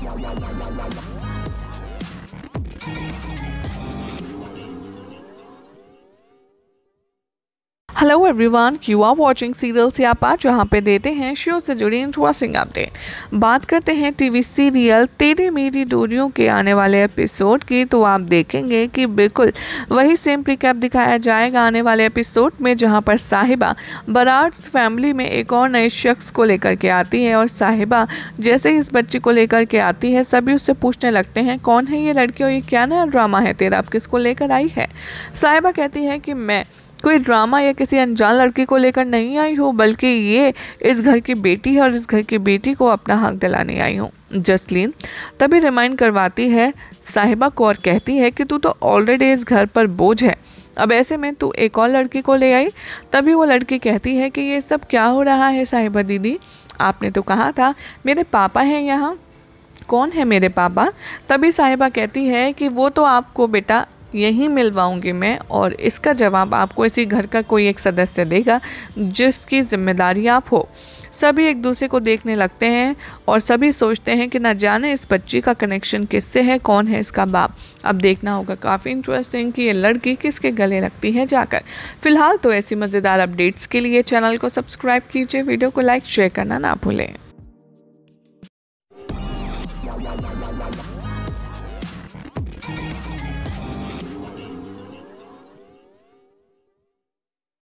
Hello everyone, you are watching serial Siyapa, जहां पे देते हैं शो से जुड़ी इंटरेस्टिंग अपडेट। बात करते हैं टीवी सीरियल तेरी मेरी डोरियों के आने वाले एपिसोड की, तो आप देखेंगे कि बिल्कुल वही सेम रिकैप दिखाया जाएगा आने वाले एपिसोड में, जहां पर साहिबा बराड्स फैमिली में एक और नए शख्स को लेकर के आती है। और साहिबा जैसे ही इस बच्ची को लेकर के आती है, सभी उससे पूछने लगते हैं कौन है ये लड़की और ये क्या नया ड्रामा है तेरा, अब किसको लेकर आई है। साहिबा कहती है कि मैं कोई ड्रामा या किसी अनजान लड़की को लेकर नहीं आई हूँ, बल्कि ये इस घर की बेटी है और इस घर की बेटी को अपना हक दिलाने आई हूँ। जसलीन तभी रिमाइंड करवाती है साहिबा को और कहती है कि तू तो ऑलरेडी इस घर पर बोझ है, अब ऐसे में तू एक और लड़की को ले आई। तभी वो लड़की कहती है कि ये सब क्या हो रहा है साहिबा दीदी, आपने तो कहा था मेरे पापा हैं यहाँ, कौन है मेरे पापा। तभी साहिबा कहती है कि वो तो आपको बेटा यहीं मिलवाऊंगी मैं, और इसका जवाब आपको इसी घर का कोई एक सदस्य देगा जिसकी जिम्मेदारी आप हो। सभी एक दूसरे को देखने लगते हैं और सभी सोचते हैं कि न जाने इस बच्ची का कनेक्शन किससे है, कौन है इसका बाप। अब देखना होगा काफ़ी इंटरेस्टिंग कि ये लड़की किसके गले लगती है जाकर। फिलहाल तो ऐसी मज़ेदार अपडेट्स के लिए चैनल को सब्सक्राइब कीजिए, वीडियो को लाइक शेयर करना ना भूलें।